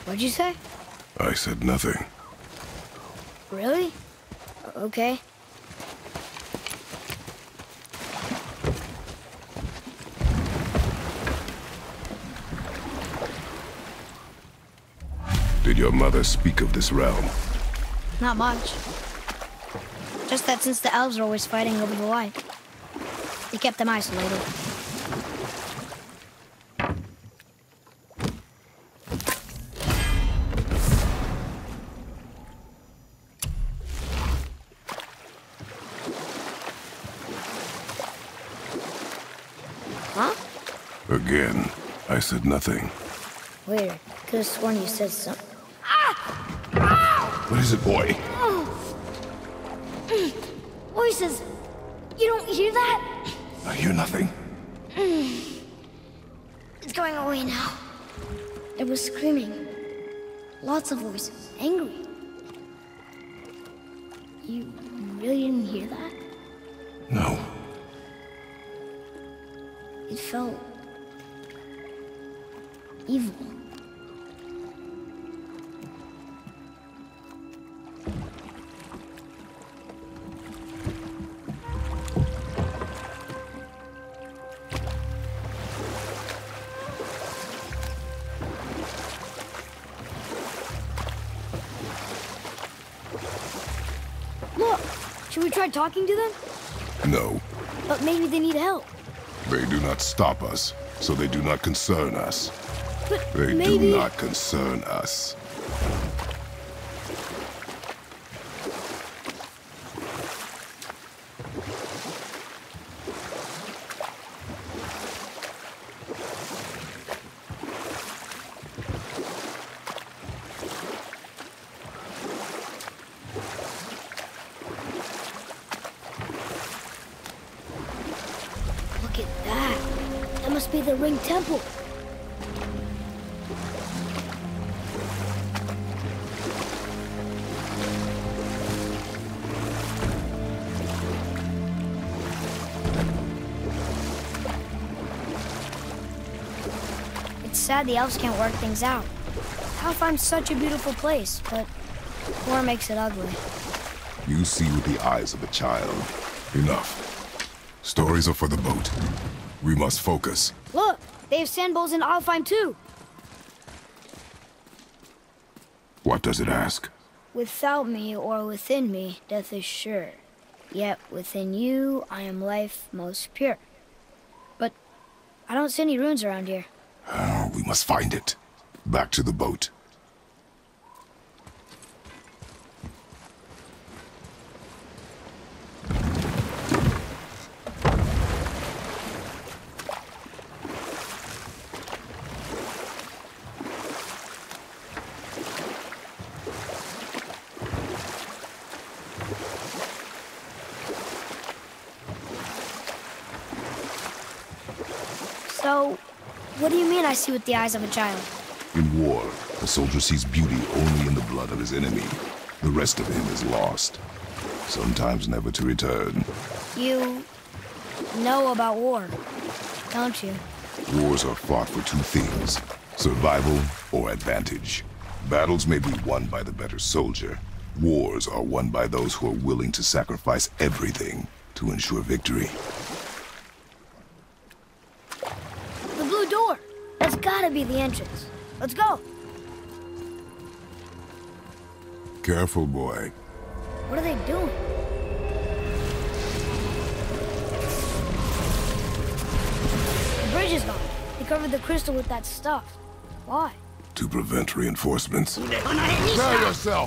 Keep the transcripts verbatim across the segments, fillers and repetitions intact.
What'd you say? I said nothing. Really? Okay. Did your mother speak of this realm? Not much. Just that since the elves are always fighting over the light, they kept them isolated. Huh? Again, I said nothing. Weird. Could have sworn you said something. What is it, boy? Voices! You don't hear that? I hear nothing. It's going away now. It was screaming. Lots of voices. Angry. You really didn't hear that? No. It felt... evil. Look! Should we try talking to them? No. But maybe they need help. They do not stop us, so they do not concern us. But They maybe... do not concern us. Look at that. That must be the Ring Temple. It's sad the elves can't work things out. Alfheim's such a beautiful place, but war makes it ugly. You see with the eyes of a child. Enough. Stories are for the boat. We must focus. Look! They have sand bowls in Alfheim too! What does it ask? Without me or within me, death is sure. Yet within you, I am life most pure. But I don't see any runes around here. Oh, we must find it. Back to the boat. So, what do you mean I see with the eyes of a child? In war, a soldier sees beauty only in the blood of his enemy. The rest of him is lost, sometimes never to return. You know about war, don't you? Wars are fought for two things, survival or advantage. Battles may be won by the better soldier. Wars are won by those who are willing to sacrifice everything to ensure victory. The blue door! That's gotta be the entrance. Let's go! Careful, boy. What are they doing? The bridge is gone. They covered the crystal with that stuff. Why? To prevent reinforcements. Prepare yourself!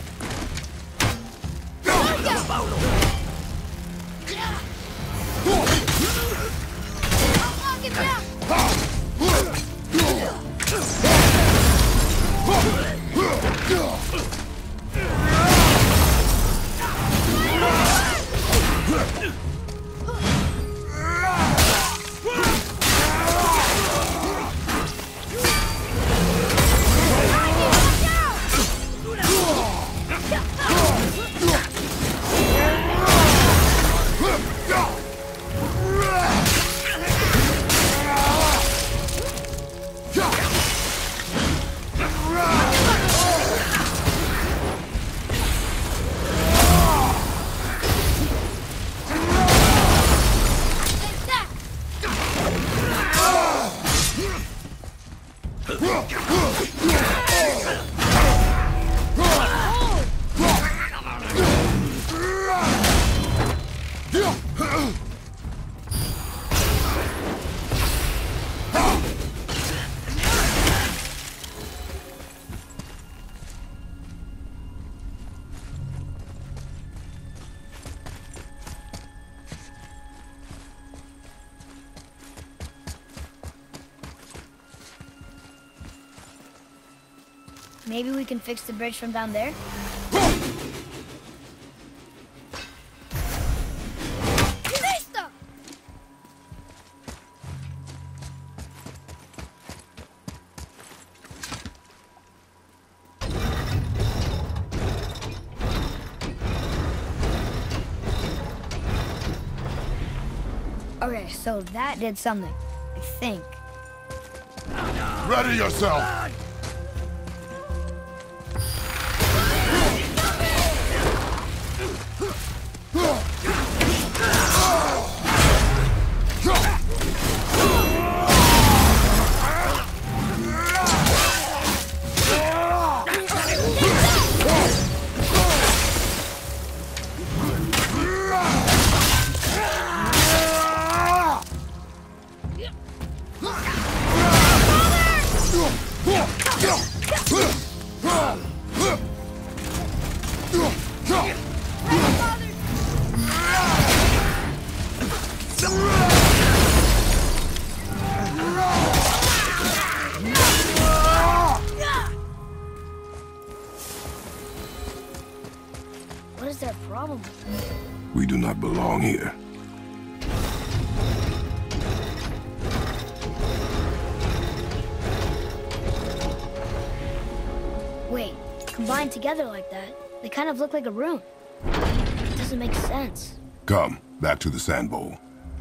Maybe we can fix the bridge from down there? Okay, so that did something, I think. Ready yourself! What is their problem? We do not belong here. Wait, combined together like that, they kind of look like a room. It doesn't make sense. Come, back to the sand bowl.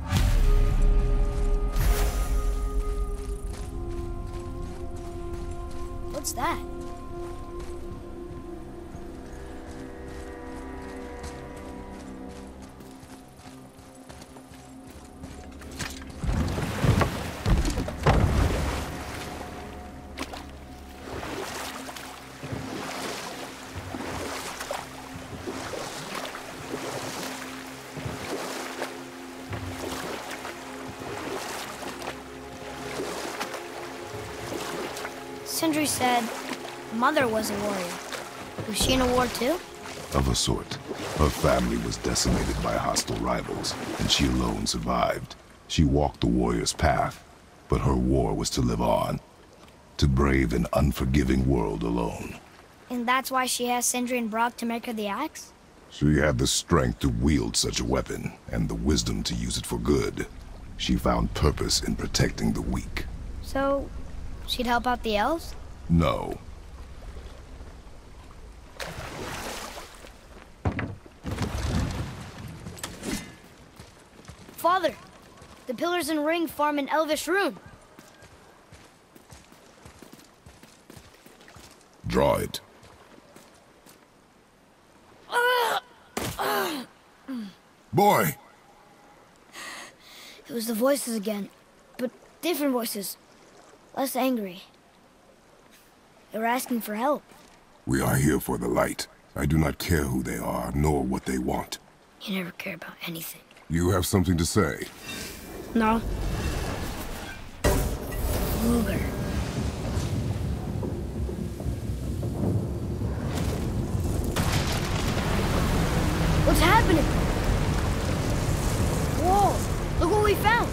What's that? Sindri said Mother was a warrior. Was she in a war too? Of a sort. Her family was decimated by hostile rivals, and she alone survived. She walked the warrior's path, but her war was to live on, to brave an unforgiving world alone. And that's why she has Sindri and Brok to make her the axe? She had the strength to wield such a weapon, and the wisdom to use it for good. She found purpose in protecting the weak. So, she'd help out the elves? No. Father, the pillars and ring form an elvish rune. Draw it. Boy! It was the voices again, but different voices. Less angry. They were asking for help. We are here for the light. I do not care who they are, nor what they want. You never care about anything. You have something to say? No. Luger. What's happening? Whoa! Look what we found!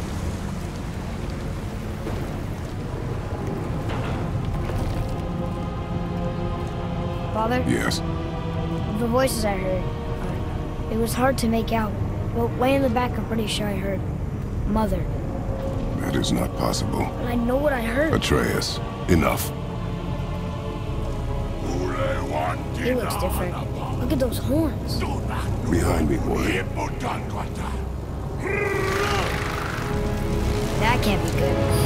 Father? Yes. The voices I heard, uh, it was hard to make out. But way in the back, I'm pretty sure I heard Mother. That is not possible. But I know what I heard. Atreus, enough. He looks different. Look at those horns. Behind me, boy. That can't be good.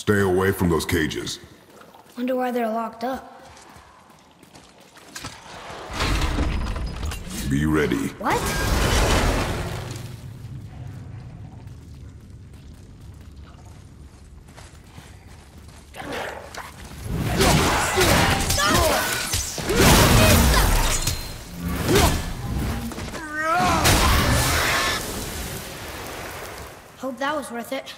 Stay away from those cages. Wonder why they're locked up. Be ready. What? Hope that was worth it.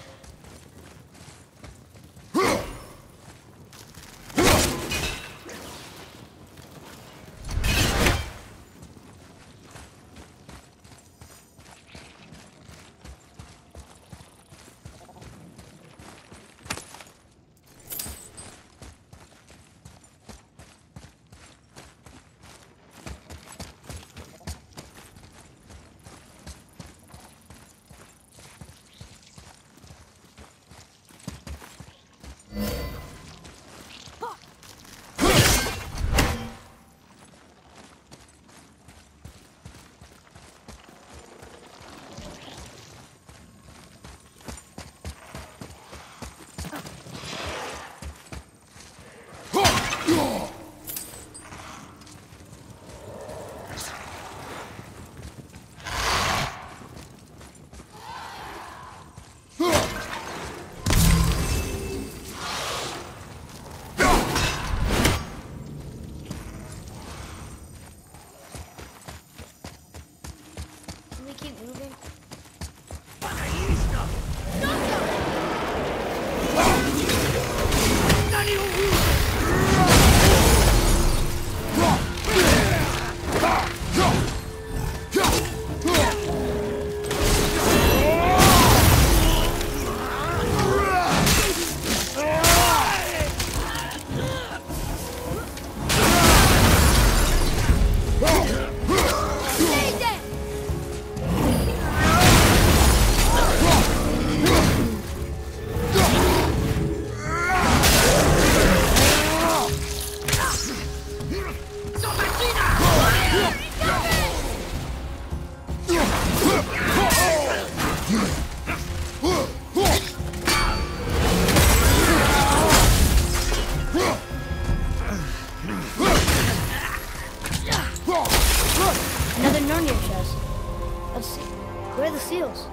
Another Narnia chest. Let's see. Where are the seals?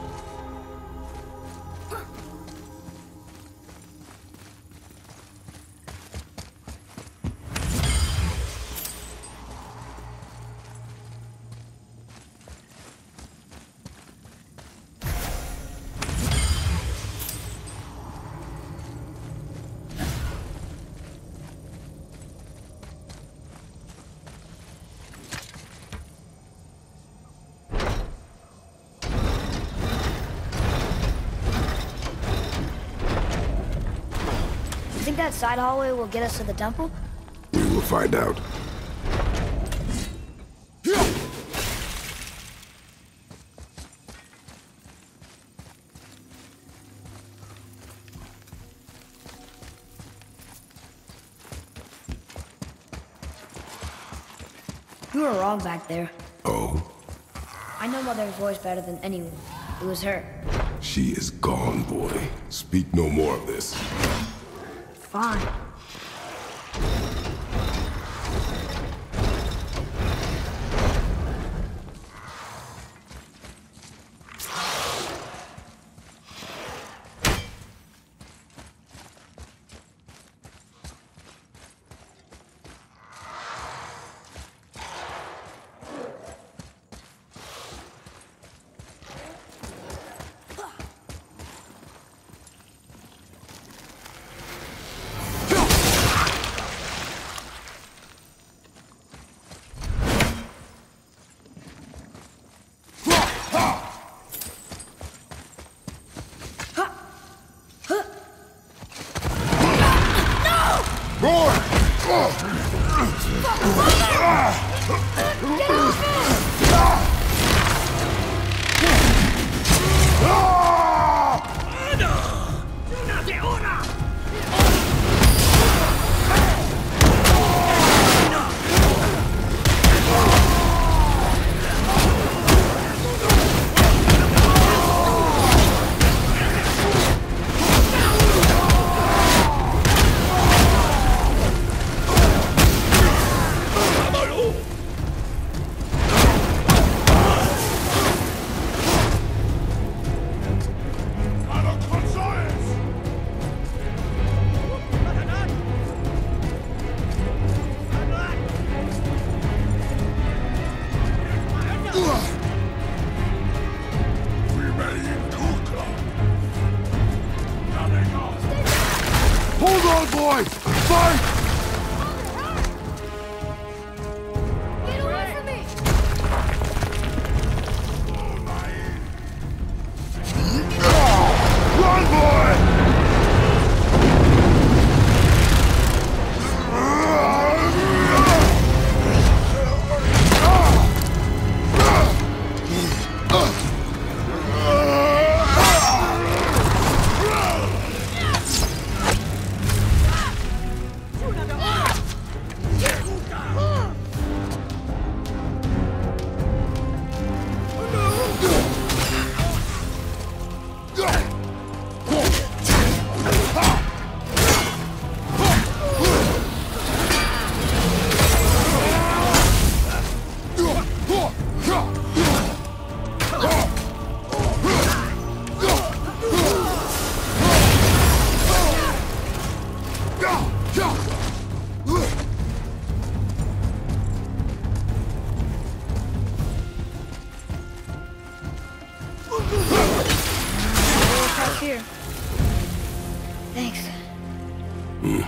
Think that side hallway will get us to the temple? We will find out. You were wrong back there. Oh? I know Mother's voice better than anyone. It was her. She is gone, boy. Speak no more of this. Fine. Go! Aloy! Fight! Get away from me! Run, boy! Here. Thanks. Mm.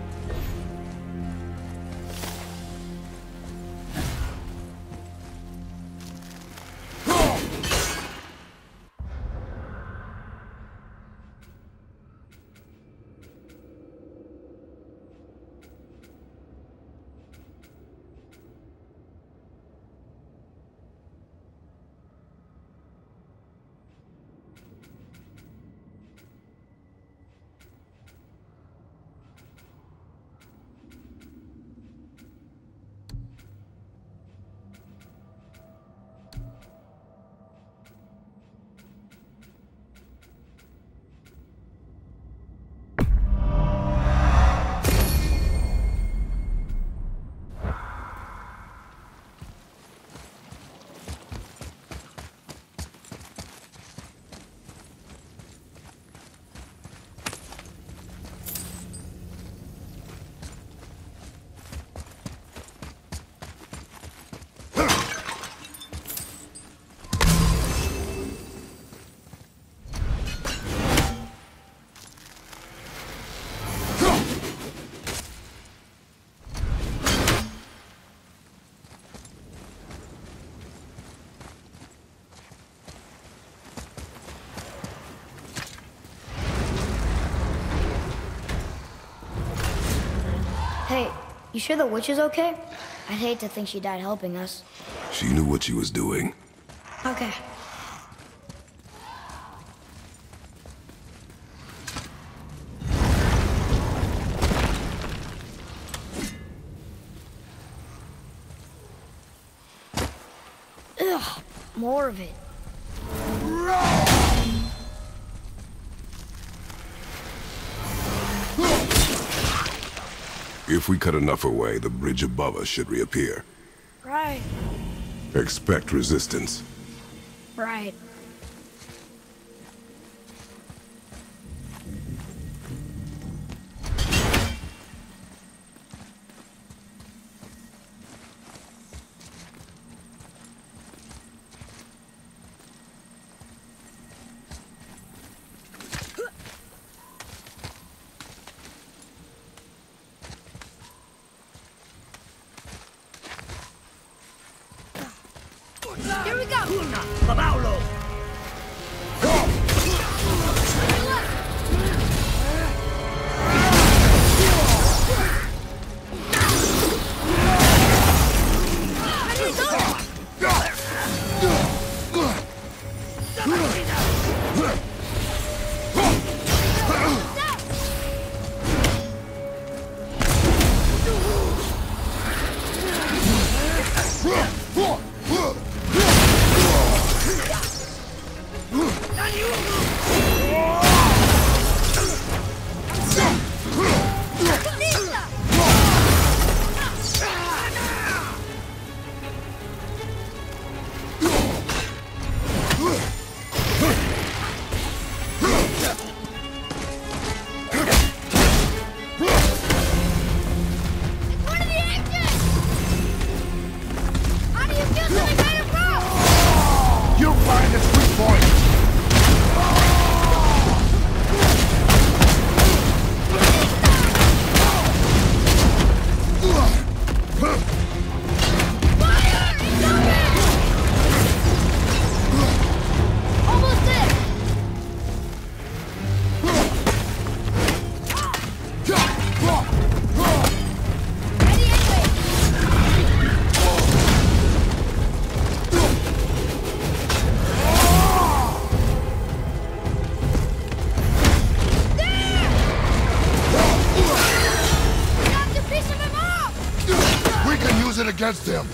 Hey, you sure the witch is okay? I'd hate to think she died helping us. She knew what she was doing. Okay. Ugh, more of it. If we cut enough away, the bridge above us should reappear. Right. Expect resistance. Right. Here we go! Pablo! against him!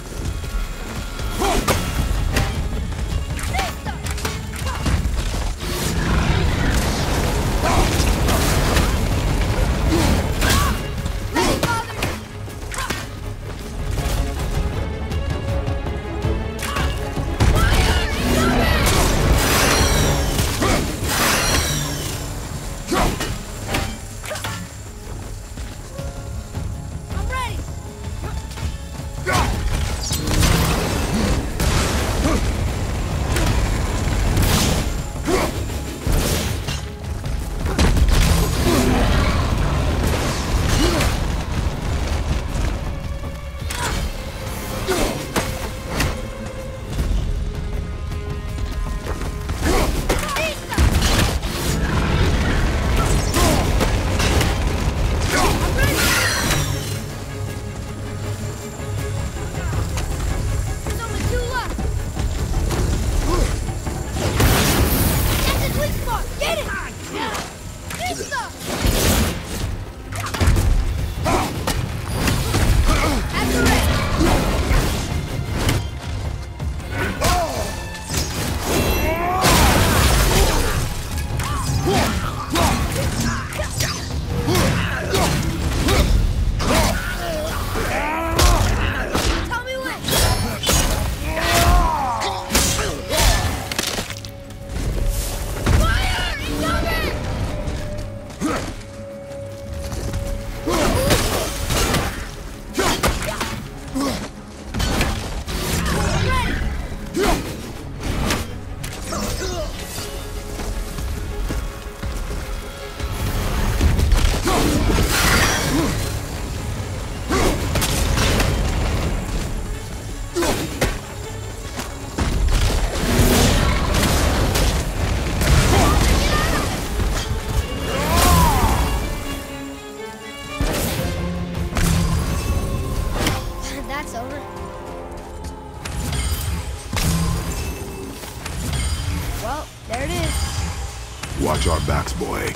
Watch our backs, boy.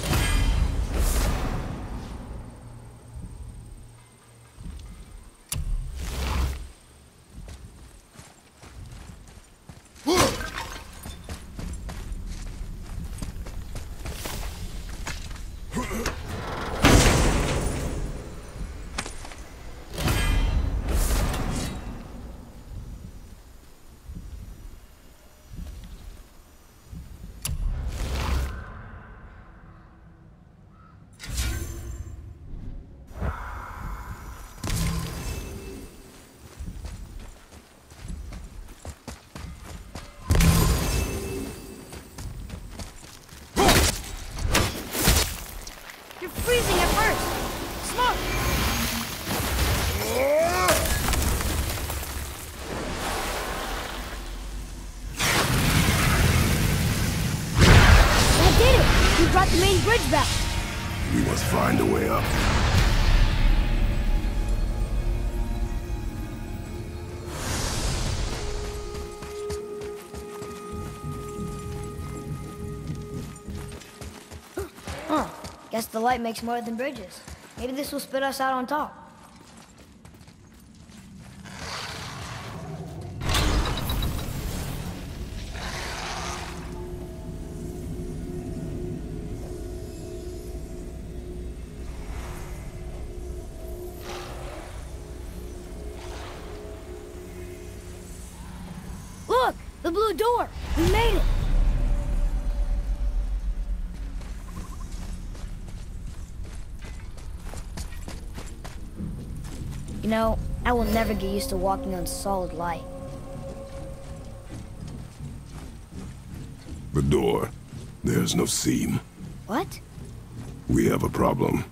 Freezing at first. Smoke! That did it! We brought the main bridge back. We must find a way up. Huh. Guess the light makes more than bridges. Maybe this will spit us out on top. Look! The blue door! We made it! You know, I will never get used to walking on solid light. The door. There's no seam. What? We have a problem.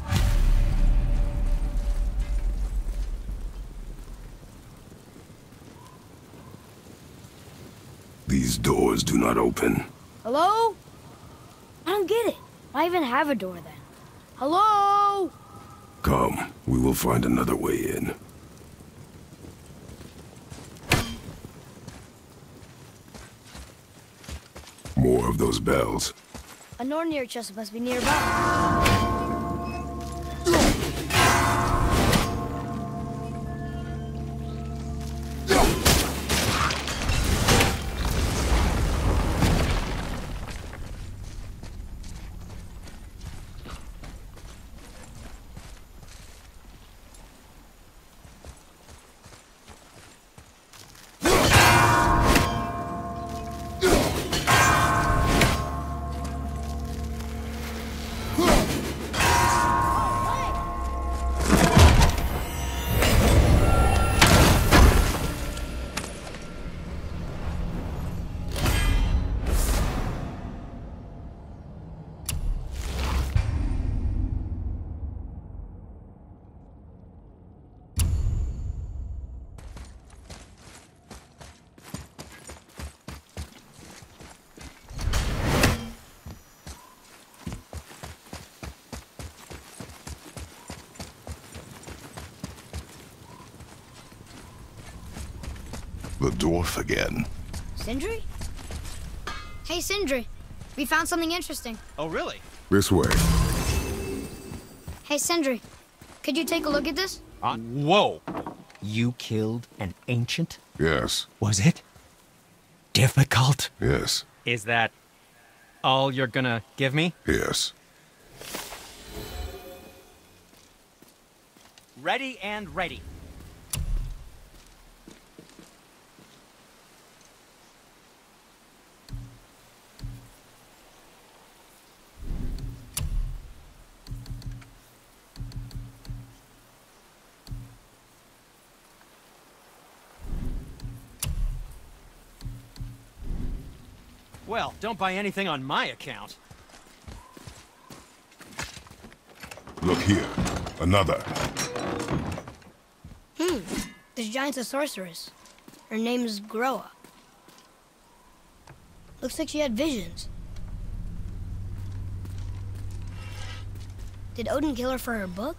These doors do not open. Hello? I don't get it. Why even have a door then? Hello? Come, we will find another way in. More of those bells. A Nornir chest must be nearby. The dwarf again. Sindri? Hey, Sindri. We found something interesting. Oh, really? This way. Hey, Sindri. Could you take a look at this? Uh, whoa! You killed an ancient? Yes. Was it difficult? Yes. Is that all you're gonna give me? Yes. Ready and ready. Well, don't buy anything on my account. Look here. Another. Hmm. This giant's a sorceress. Her name is Groa. Looks like she had visions. Did Odin kill her for her book?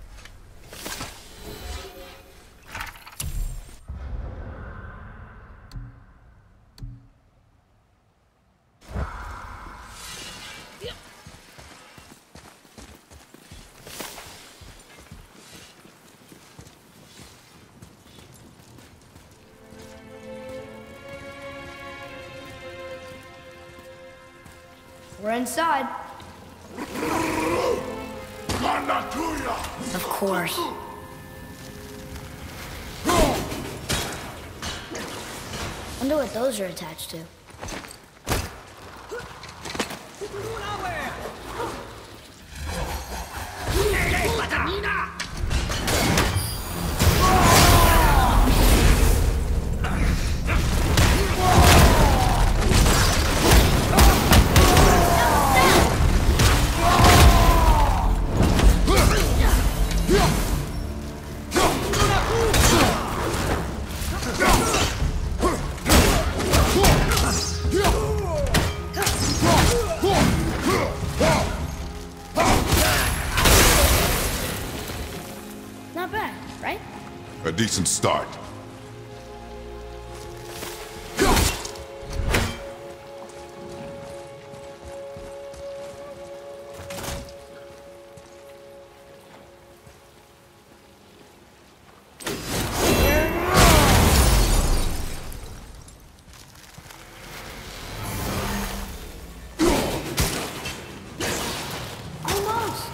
We're inside. Of course. Wonder what those are attached to. Not bad, right? A decent start. Almost.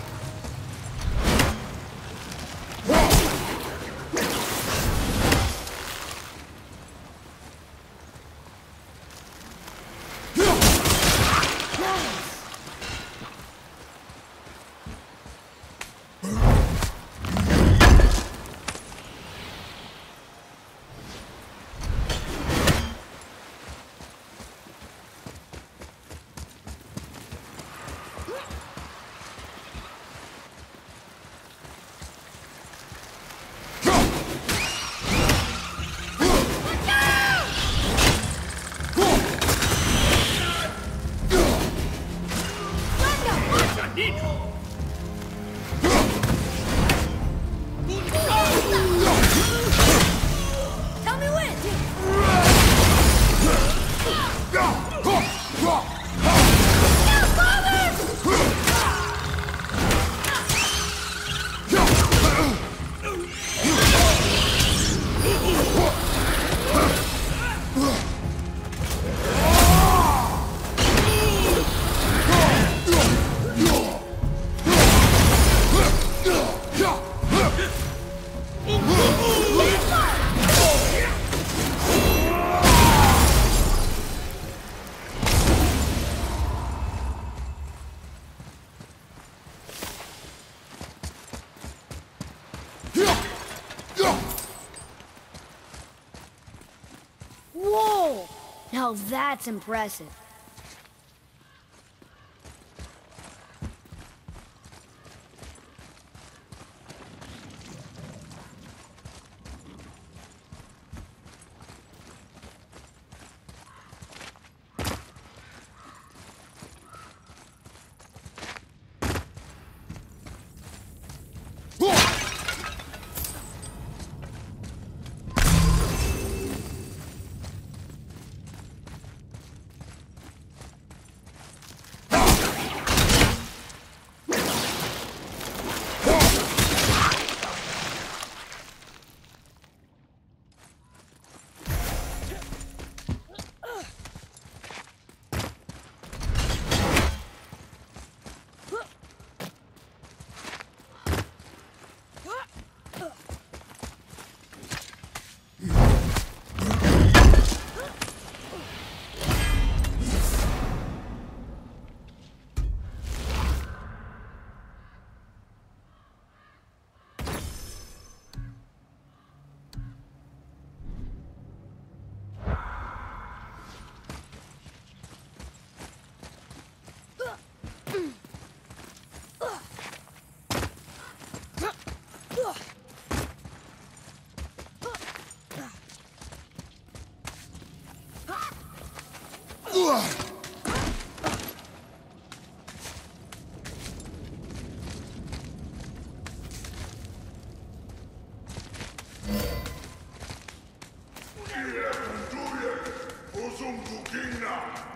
Tell me when. Whoa! Now that's impressive.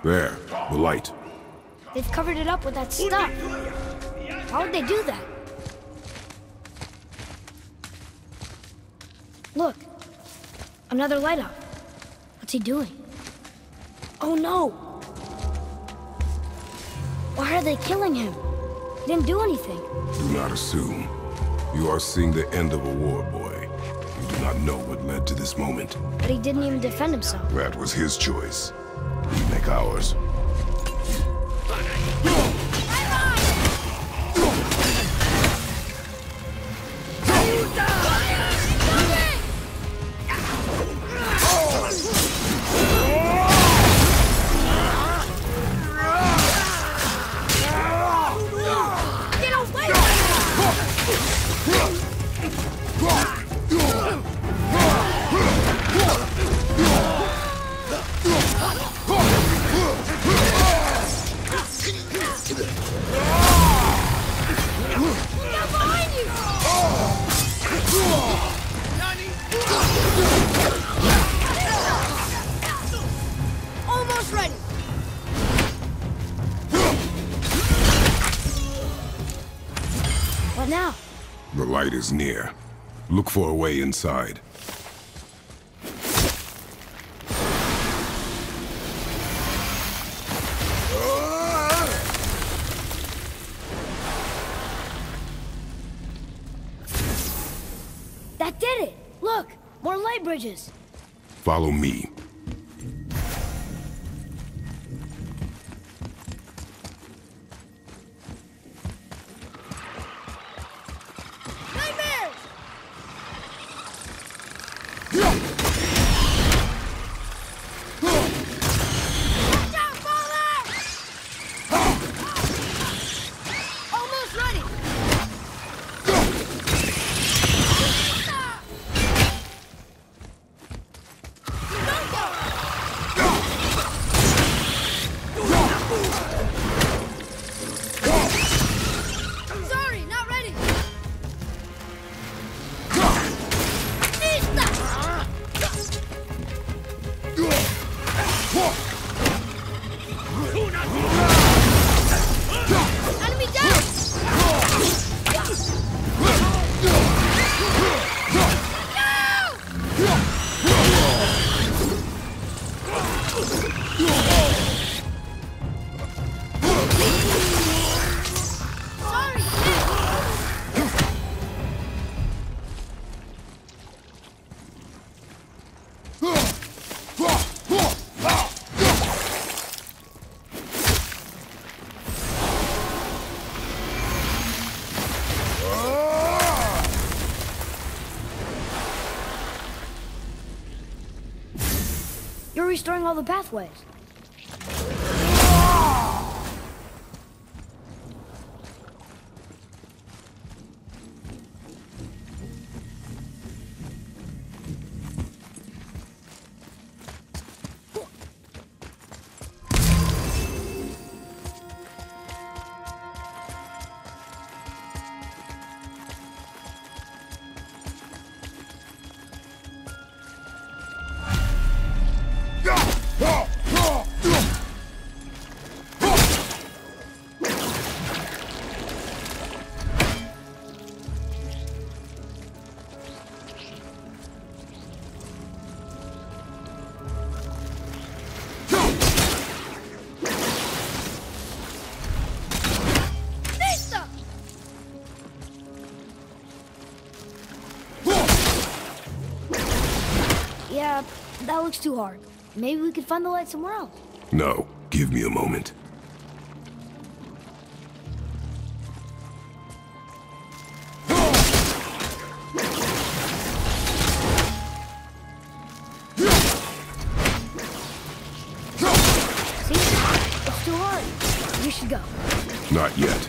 There, the light. They've covered it up with that stuff. How would they do that? Look. Another light up. What's he doing? Oh no! Why are they killing him? He didn't do anything. Do not assume. You are seeing the end of a war, boy. You do not know what led to this moment. But he didn't even defend himself. That was his choice. We make ours. Almost ready. What now? The light is near. Look for a way inside. That did it! Look! More light bridges! Follow me. Nightmares! Watch out, Father! Almost ready! Sorry, not ready! Enemy down! Sorry! You're restoring all the pathways. Yeah, that looks too hard. Maybe we could find the light somewhere else. No, give me a moment. See? It's too hard. We should go. Not yet.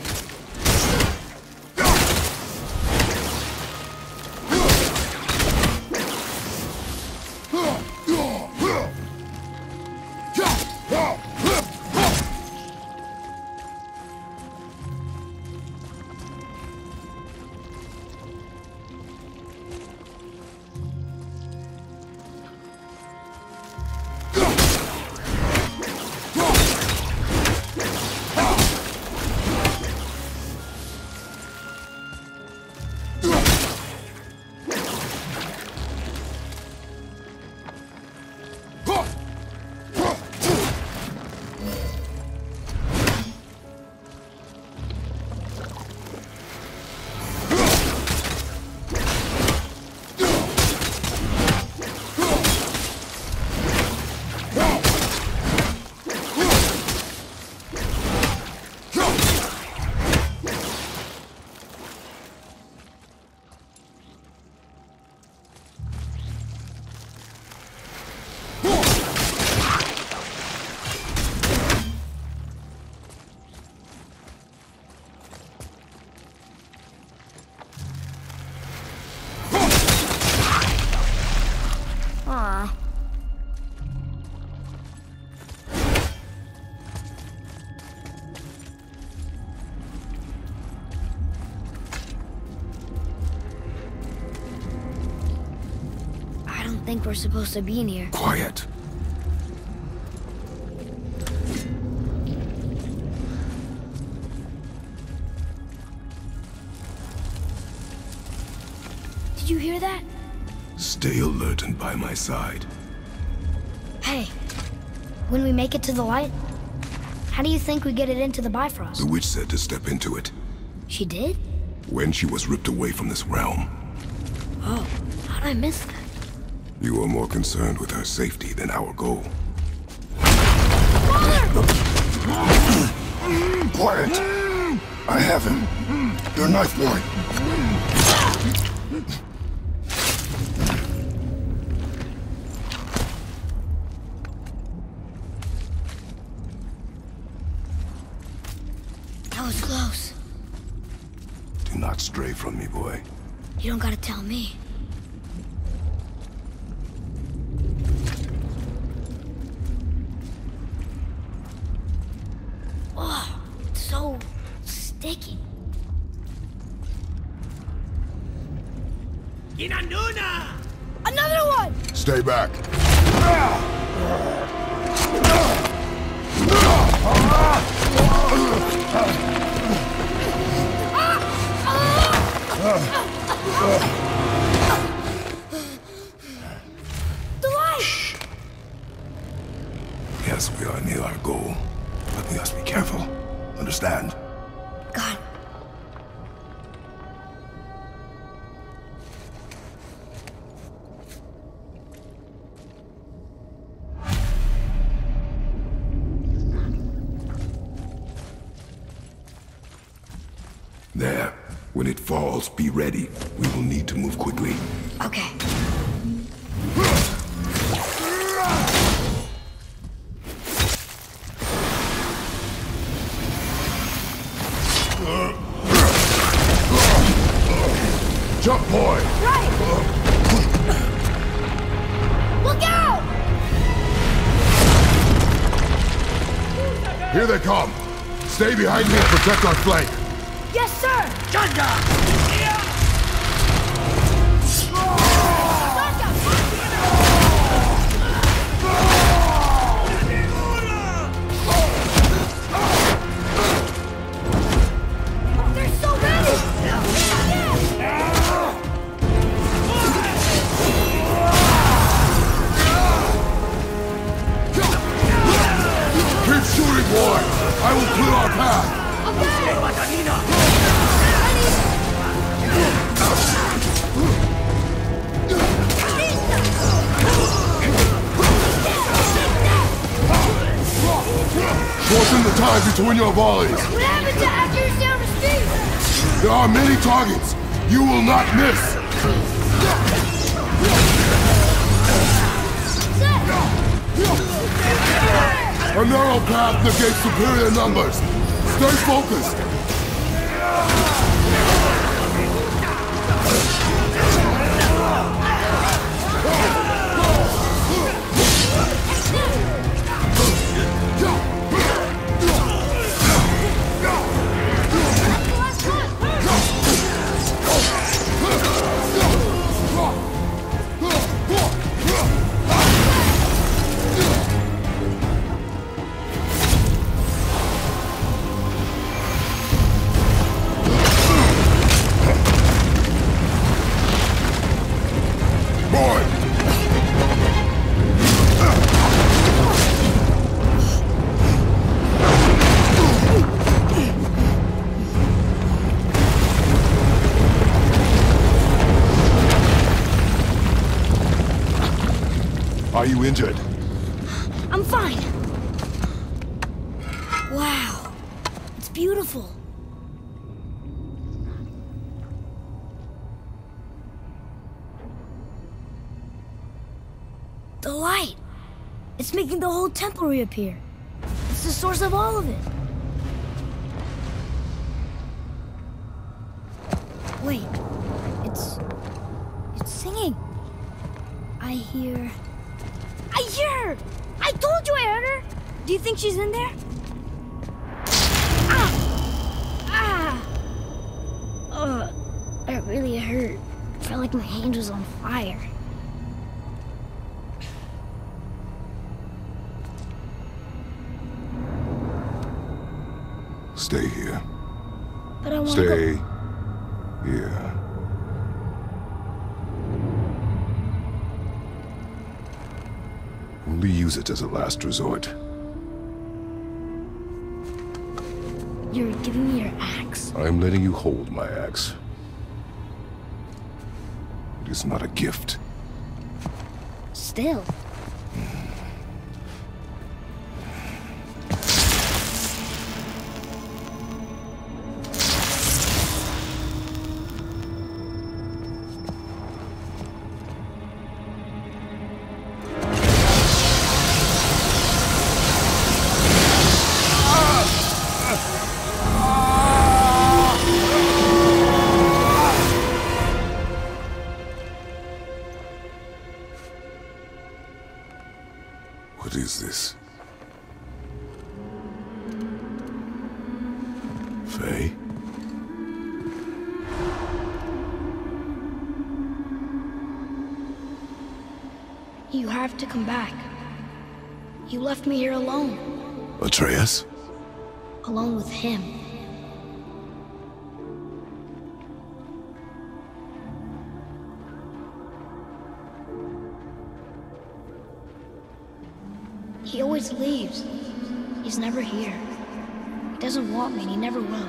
think we're supposed to be near. Quiet. Did you hear that? Stay alert and by my side. Hey, when we make it to the light, how do you think we get it into the Bifrost? The witch said to step into it. She did? When she was ripped away from this realm. Oh, how'd I miss that? You are more concerned with her safety than our goal. Quiet! I have him. Your knife boy. That was close. Do not stray from me, boy. You don't gotta tell me. Oh, it's so sticky. Inanduna! Another one! Stay back. The light! Yes, we are near our goal, but we must be careful. Understand? God. There. When it falls, be ready. We will need to move quickly. Okay. Jump, boy! Right! Look out! Here they come. Stay behind me and protect our flank. Yes, sir! They're so ready! Keep shooting, boy! I will clear our path! Shorten the time between your volleys. What happened to accuracy over speed? There are many targets. You will not miss. A narrow path negates superior numbers. Stay focused. Are you injured? I'm fine. Wow. It's beautiful. The light. It's making the whole temple reappear. It's the source of all of it. Wait. It's... It's singing. I hear... I hear her! I told you I heard her! Do you think she's in there? Ah! Ah! Ugh, that really hurt. I felt like my hand was on fire. Stay here. But I want to go... Stay here. Only use it as a last resort. You're giving me your axe? I'm letting you hold my axe. It is not a gift. Still. What is this? Faye? You have to come back. You left me here alone. Atreus? Alone with him. He always leaves. He's never here. He doesn't want me, and he never will.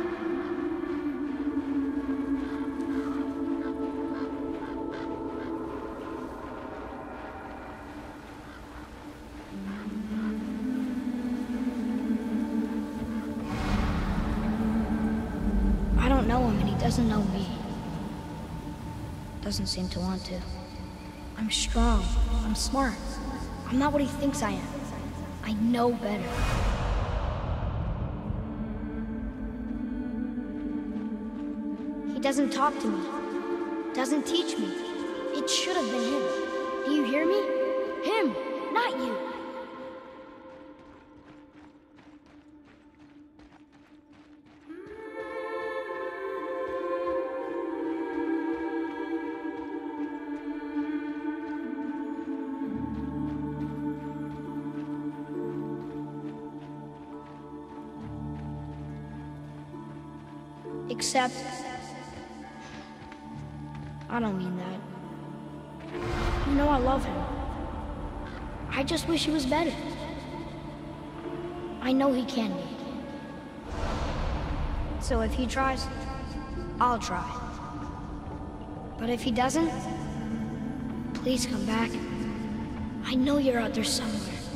I don't know him, and he doesn't know me. Doesn't seem to want to. I'm strong. I'm smart. I'm not what he thinks I am. I know better. He doesn't talk to me. Doesn't teach me. It should have been him. Do you hear me? Him, not you. Except... I don't mean that. You know I love him. I just wish he was better. I know he can be. So if he tries, I'll try. But if he doesn't, please come back. I know you're out there somewhere.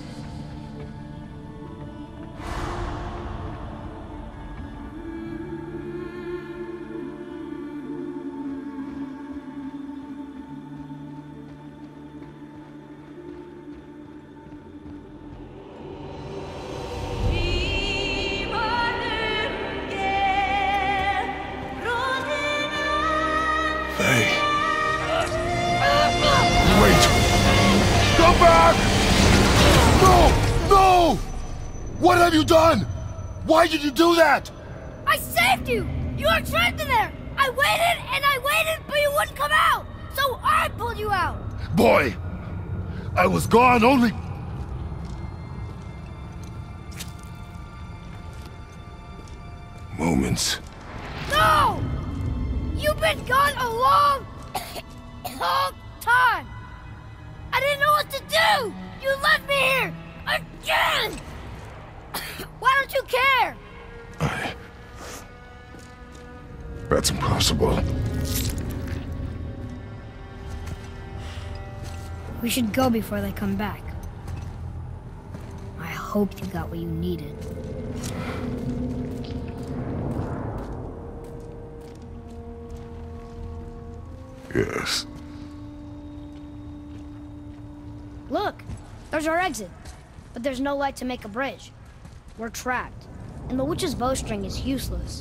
What have you done? Why did you do that? I saved you! You were trapped in there! I waited and I waited, but you wouldn't come out! So I pulled you out! Boy, I was gone only... moments. No! You've been gone a long, long time! I didn't know what to do! You left me here! Again! Why don't you care? I... That's impossible. We should go before they come back. I hope you got what you needed. Yes. Look, there's our exit. But there's no light to make a bridge. We're trapped, and the witch's bowstring is useless.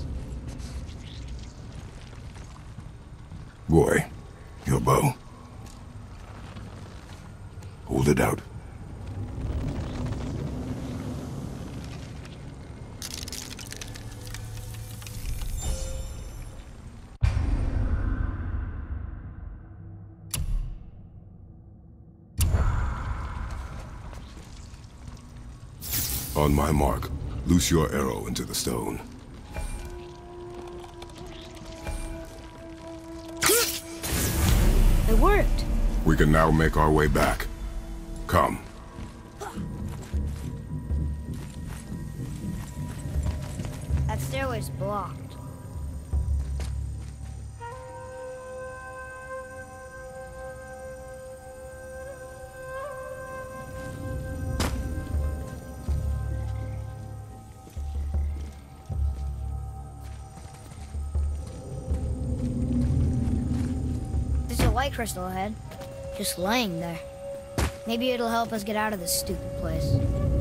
Boy, your bow. Hold it out. On my mark. Loose your arrow into the stone. It worked. We can now make our way back. Come. That stairway's blocked. There's a light crystal ahead, just laying there. Maybe it'll help us get out of this stupid place.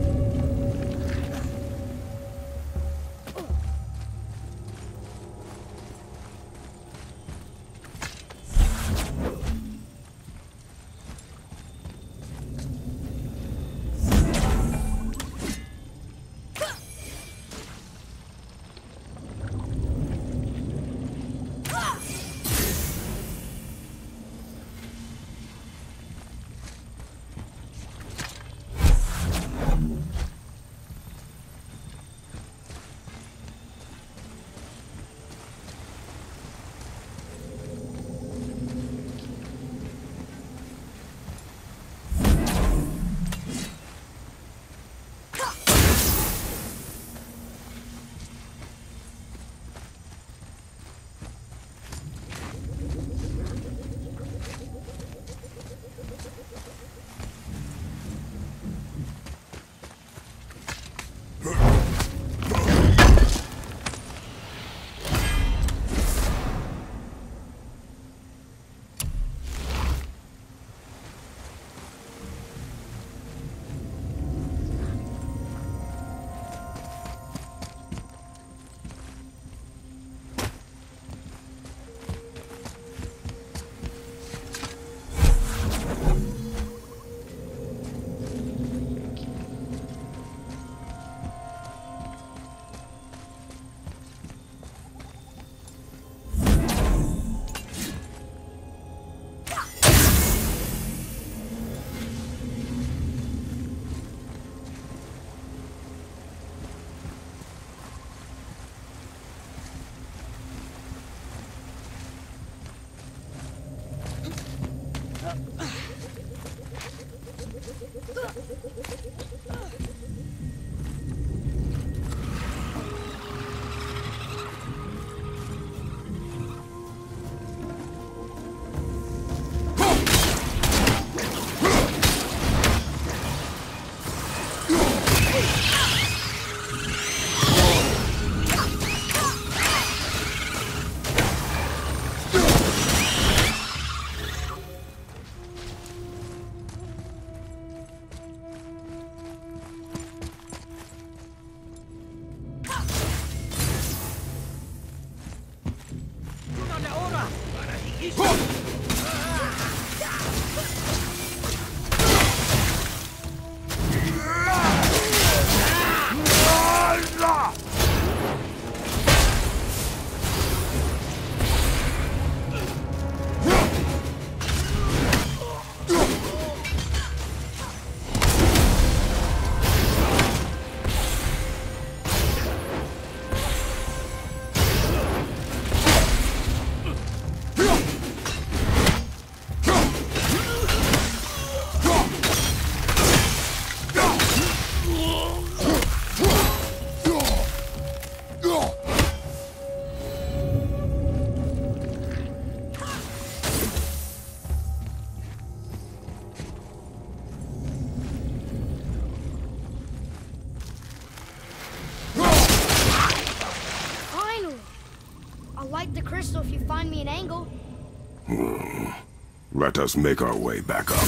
The crystal if you find me an angle. Hmm. Let us make our way back up.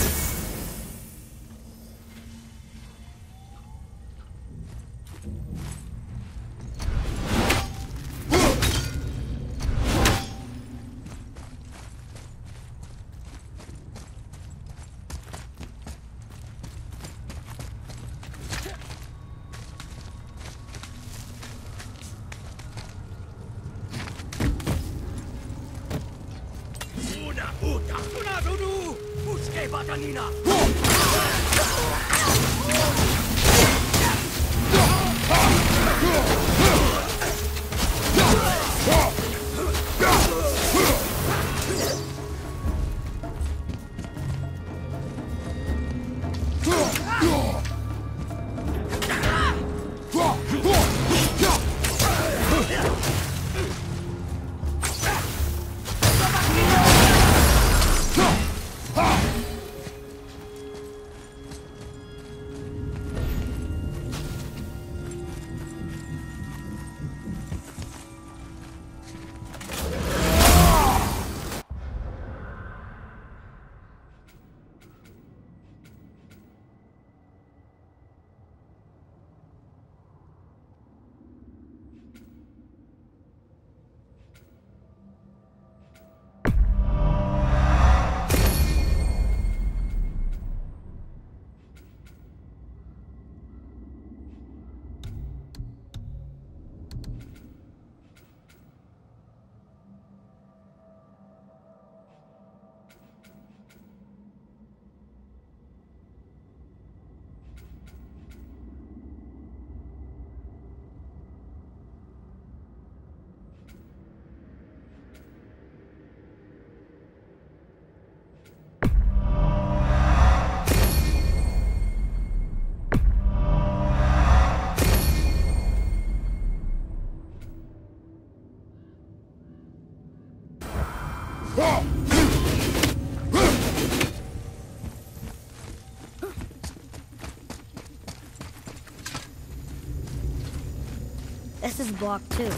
Batanina! This is blocked too.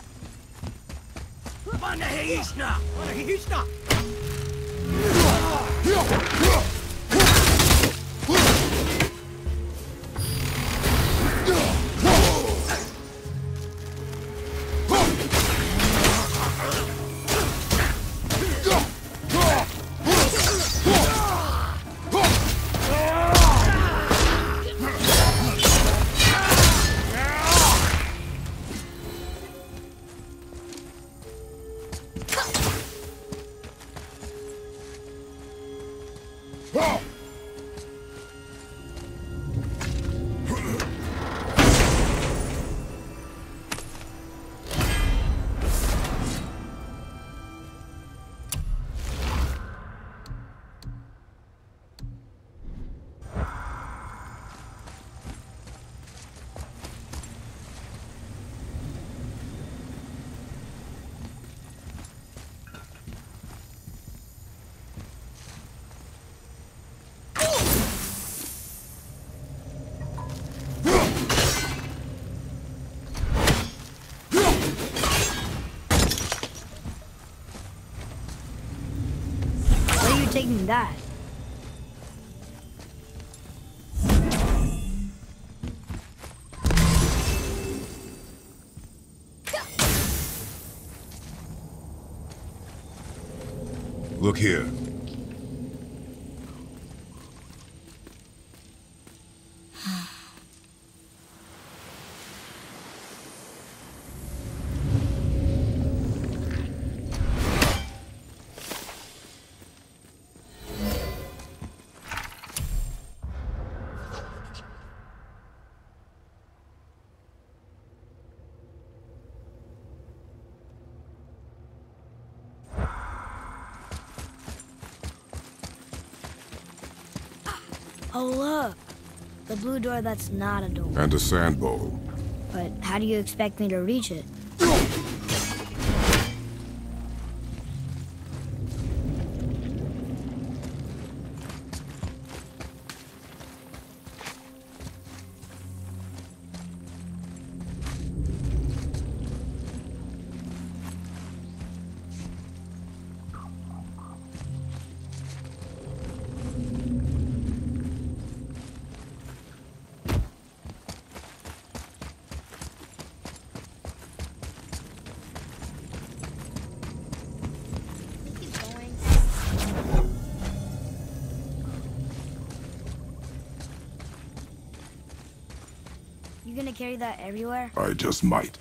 Taking that. Look here. Oh, look. The blue door that's not a door. And a sand bowl. But how do you expect me to reach it? You gonna carry that everywhere? I just might.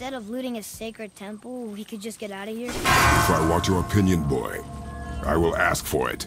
instead of looting a sacred temple, we could just get out of here? If I want your opinion, boy, I will ask for it.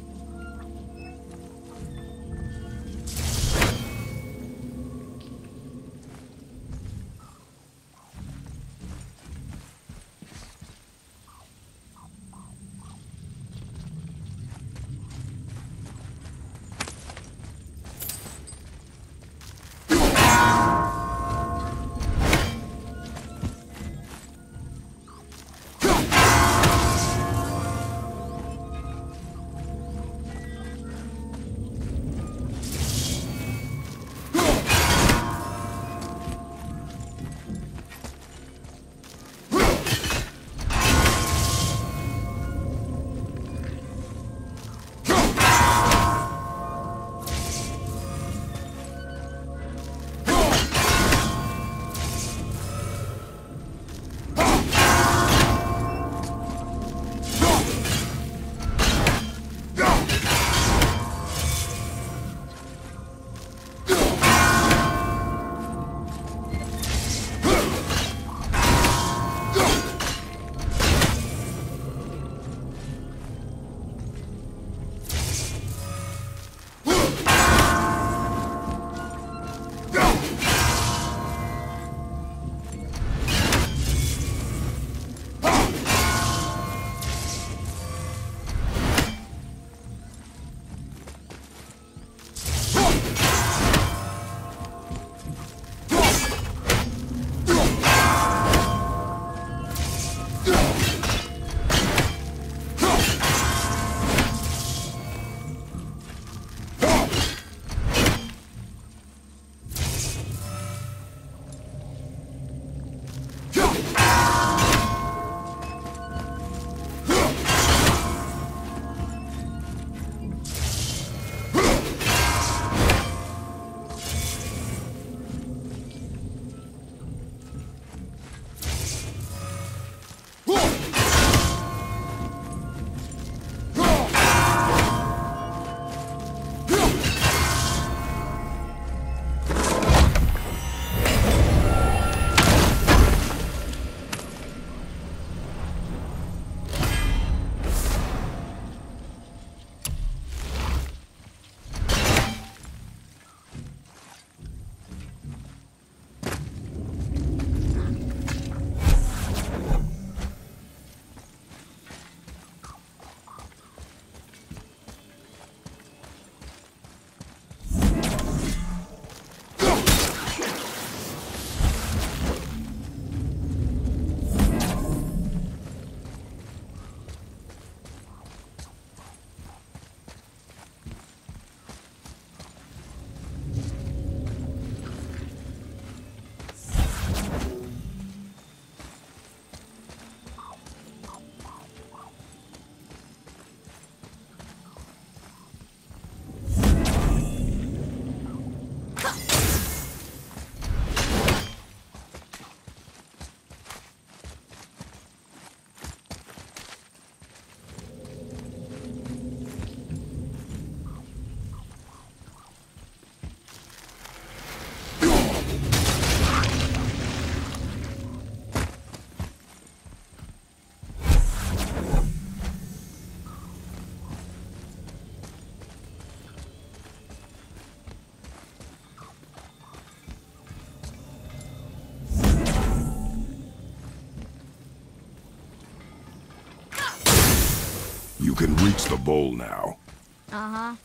You can reach the bowl now. Uh-huh.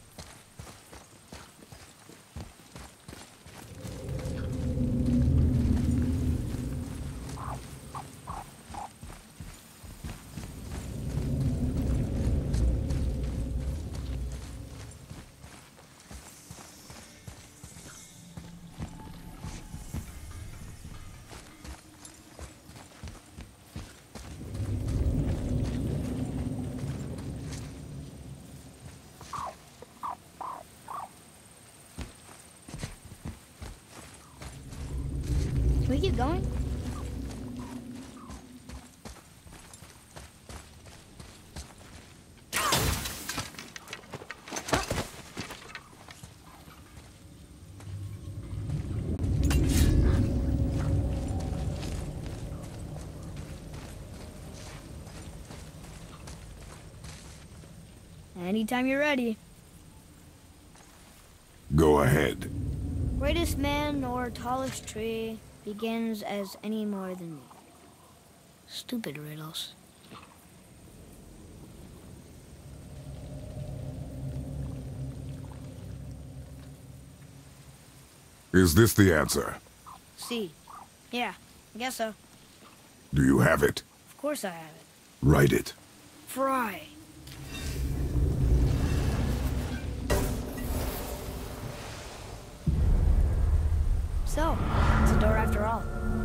Can we keep going? Anytime you're ready. Go ahead. Greatest man or tallest tree begins as any more than me. Stupid riddles. Is this the answer? See. Yeah, I guess so. Do you have it? Of course I have it. Write it. Fry. So, it's a door after all.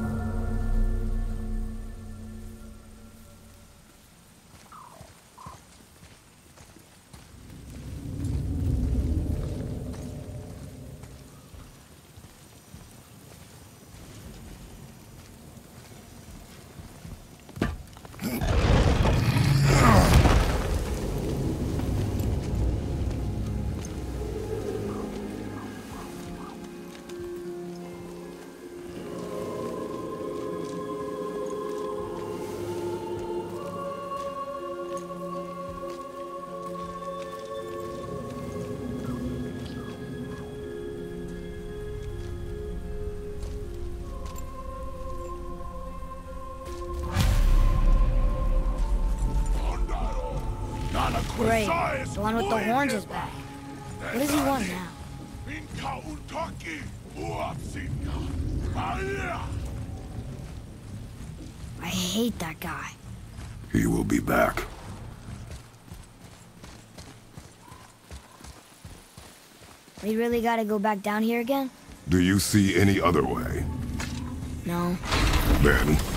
Great. The one with the horns is back. What does he want now? I hate that guy. He will be back. We really gotta go back down here again? Do you see any other way? No. Then,